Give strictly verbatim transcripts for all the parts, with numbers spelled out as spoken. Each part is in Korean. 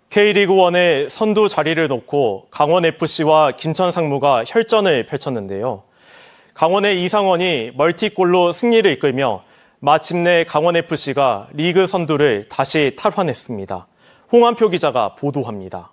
K리그일의 선두 자리를 놓고 강원에프씨와 김천 상무가 혈전을 펼쳤는데요. 강원의 이상원이 멀티골로 승리를 이끌며 마침내 강원에프씨가 리그 선두를 다시 탈환했습니다. 홍한표 기자가 보도합니다.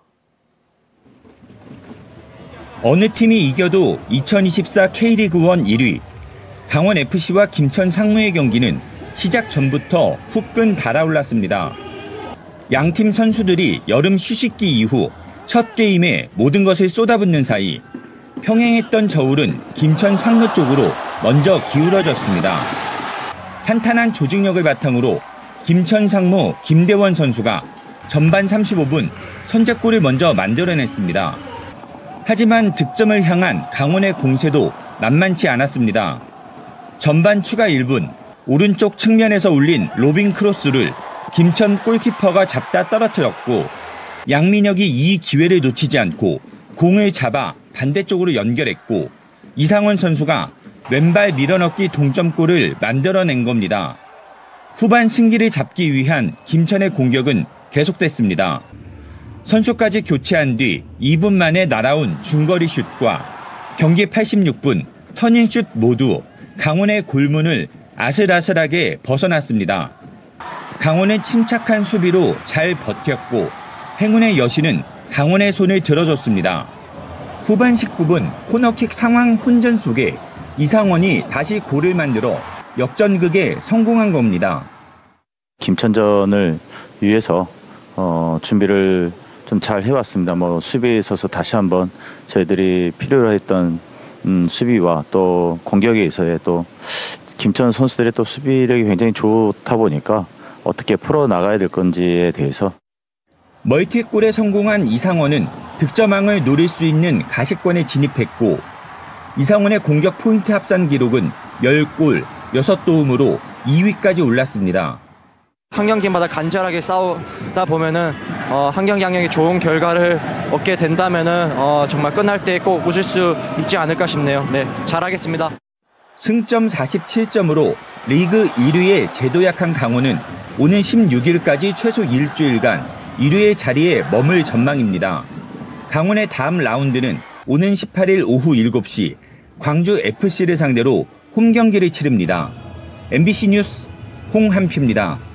어느 팀이 이겨도 이천이십사 K리그일 일 위 강원에프씨와 김천 상무의 경기는 시작 전부터 후끈 달아올랐습니다. 양팀 선수들이 여름 휴식기 이후 첫 게임에 모든 것을 쏟아붓는 사이 평행했던 저울은 김천 상무 쪽으로 먼저 기울어졌습니다. 탄탄한 조직력을 바탕으로 김천 상무 김대원 선수가 전반 삼십오 분 선제골을 먼저 만들어냈습니다. 하지만 득점을 향한 강원의 공세도 만만치 않았습니다. 전반 추가 일 분 오른쪽 측면에서 올린 로빙 크로스를 김천 골키퍼가 잡다 떨어뜨렸고 양민혁이 이 기회를 놓치지 않고 공을 잡아 반대쪽으로 연결했고 이상원 선수가 왼발 밀어넣기 동점골을 만들어낸 겁니다. 후반 승기를 잡기 위한 김천의 공격은 계속됐습니다. 선수까지 교체한 뒤 이 분 만에 날아온 중거리 슛과 경기 팔십육 분 터닝슛 모두 강원의 골문을 아슬아슬하게 벗어났습니다. 강원은 침착한 수비로 잘 버텼고 행운의 여신은 강원의 손을 들어줬습니다. 후반 십구 분 코너킥 상황 혼전 속에 이상원이 다시 골을 만들어 역전극에 성공한 겁니다. 김천전을 위해서 어, 준비를 좀 잘 해왔습니다. 뭐 수비에 있어서 다시 한번 저희들이 필요로 했던 음, 수비와 또 공격에 있어서의 또 김천 선수들의 또 수비력이 굉장히 좋다 보니까 어떻게 풀어 나가야 될 건지에 대해서 멀티골에 성공한 이상원은 득점왕을 노릴 수 있는 가시권에 진입했고 이상원의 공격 포인트 합산 기록은 십 골 여섯 도움으로 이 위까지 올랐습니다. 한 경기마다 간절하게 싸우다 보면은 어, 한 경기 한 경기 좋은 결과를 얻게 된다면은 어, 정말 끝날 때 꼭 웃을 수 있지 않을까 싶네요. 네, 잘하겠습니다. 승점 사십칠 점으로 리그 일 위에 제도 약한 강원은 오는 십육 일까지 최소 일주일간 일 위의 자리에 머물 전망입니다. 강원의 다음 라운드는 오는 십팔 일 오후 일곱 시 광주 에프씨를 상대로 홈 경기를 치릅니다. 엠비씨 뉴스 홍한표입니다.